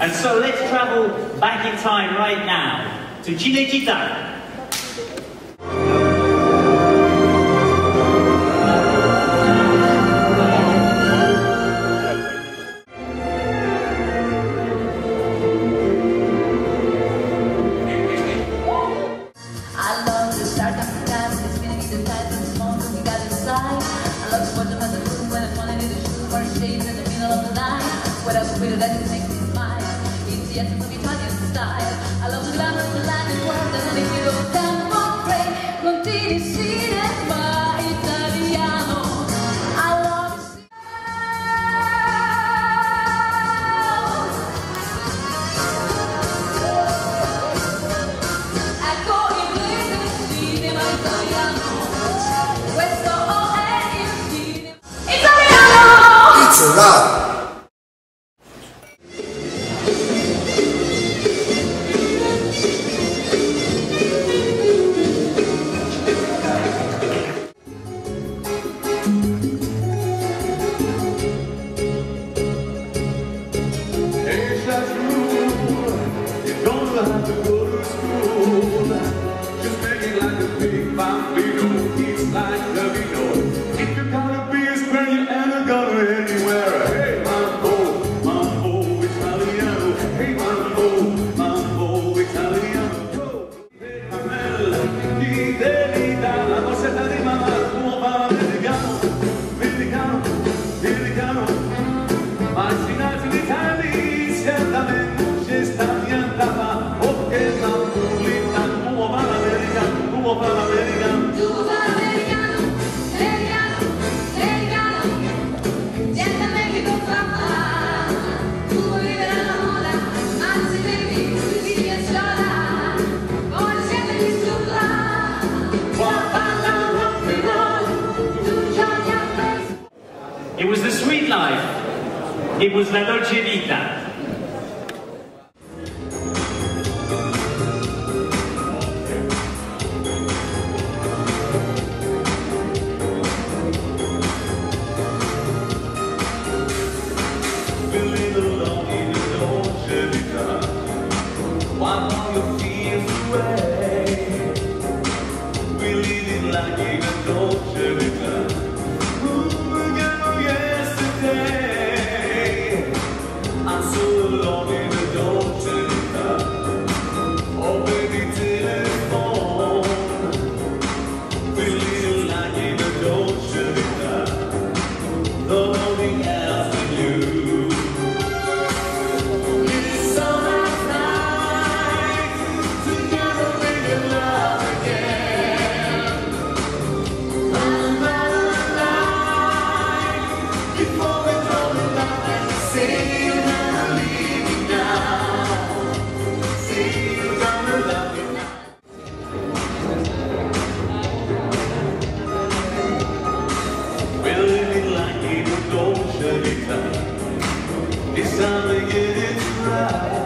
And so let's travel back in time right now to Cinecittà. What else will that make me smile? It's the essence of Italian style. I love the glamour of the Latin world and only little tempo pray. Continui cinema italiano. I love it. Ecco inglese, cinema italiano. Questo è il cinema italiano. It's a rap. Have to go to school. Just make it like a big bambino. It's like the vino. If you gotta be a Spaniard and a go anywhere. Hey mambo, mambo italiano. Hey mambo, mambo italiano. Hey mamma, di delita, la mozzetta di mamma, come va l'americano, americano, americano. Ma in altri Italia certamente non c'è sta niente ma. It was the sweet life. It was la dolce vita. Why don't you feel away? We live in like in a dolce vita. Yesterday, I'm so alone in a dolce vita. Oh baby, telephone. We live like in a dolce vita. Nobody else than you. It's time to get it right.